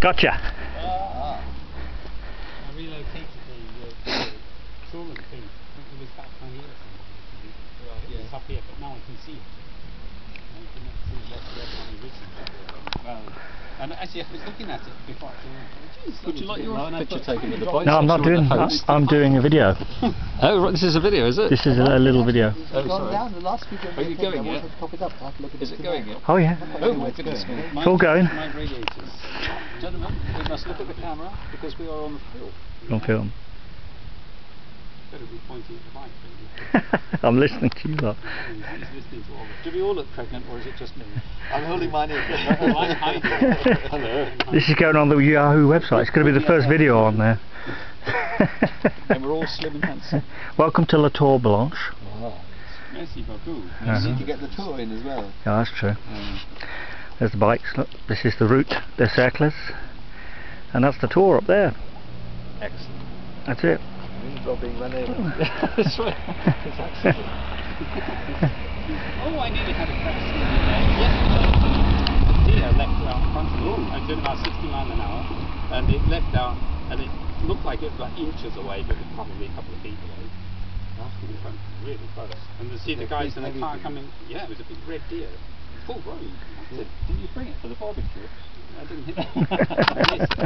Gotcha. I relocated the trawler thing. I think it was back 20 years ago. Right, yeah. It's up here, but now I can see it. I cannot see what's there on the original. Well, and actually, I was looking at it before I came in. Would you like your picture taken with the boys? No, I'm not doing. I'm doing a video. Oh, right, this is a video, is it? This is a little video. Oh, sorry. Are you going yet? Is it going yet? Oh yeah. Oh my goodness. It's all going. My radiators. Gentlemen, we must look at the camera because we are on film. On film. Better be pointing at the mic, don't you? I'm listening to you lot. He's listening to all of it. Do we all look pregnant, or is it just me? I'm holding mine in. I'm hiding. Hello. This is going on the Yahoo website. It's going to be the first video on there. And we're all slim and handsome. Welcome to La Tour Blanche. Wow. Merci beaucoup. You need to get the tour in as well. Yeah, that's true. There's the bikes. Look, this is the route. They're circlers, and that's the tour up there. Excellent. That's it. Dropping my name. That's right. Oh, I nearly had a crash the other day. Yesterday, the deer leapt out in front of me. I was doing about 60 miles an hour, and it leapt out, and it looked like it was like inches away, but it was probably a couple of feet away. In front, really close. And to see the guys in the car coming, yeah, it was a big red deer, full grown. Didn't you bring it for the barbecue? I didn't hit it.